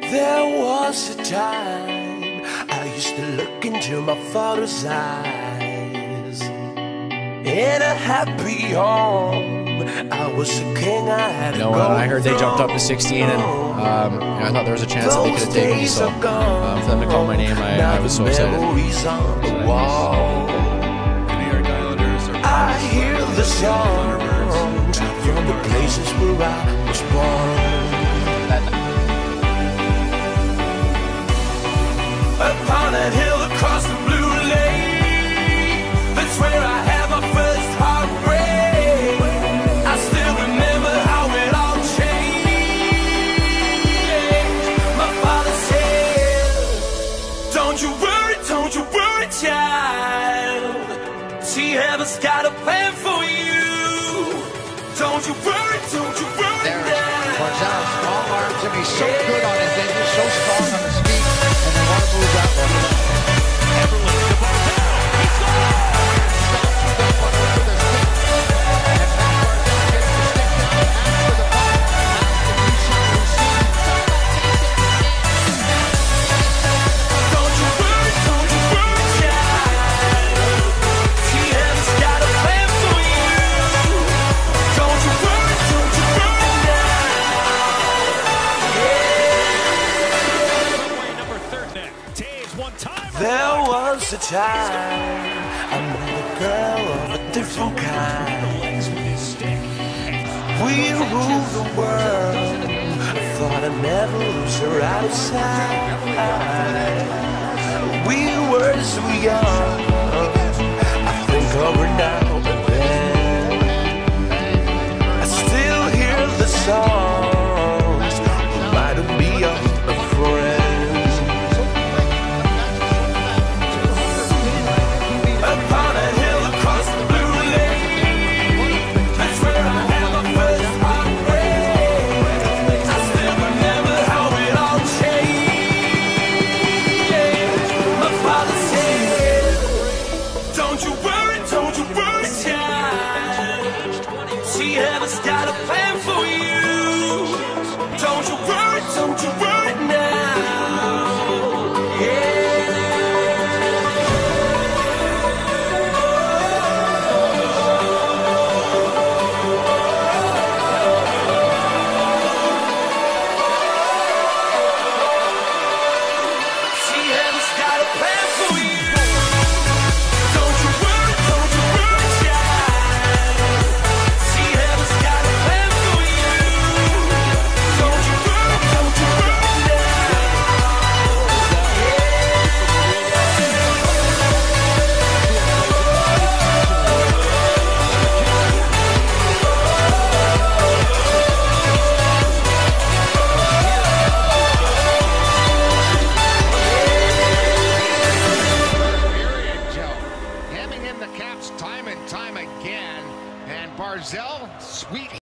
There was a time I used to look into my father's eyes. In a happy home, I was a king, I had a when I heard they jumped up to 16, and I thought there was a chance that they could have taken me. So for them to call my name, I was so excited. I hear the songs from the places where I was born. Upon that hill across the blue lake, that's where I had my first heartbreak. I still remember how it all changed. My father said, don't you worry, child. See, heaven's got a plan for you. Don't you worry. There's Barzal, strong arms, and he's so good on his edges, so strong on his feet, and they want to move that one. Everly to Barzal, he scores! Stops that one over the stick, and now Barzal gets the stick down after the ball. Now the shot receive. Don't you worry, child. See, heaven's got a plan for you. Don't you worry now. There was a time I met a girl of a different kind. We ruled the world. I thought I'd never lose her out of sight. We were so young. I think of her now and then. I still hear the songs reminding me of a friend. See, heaven's got a plan for you. Don't you worry now. See, heaven's got a plan for you. Time and time again, and Barzal, sweet.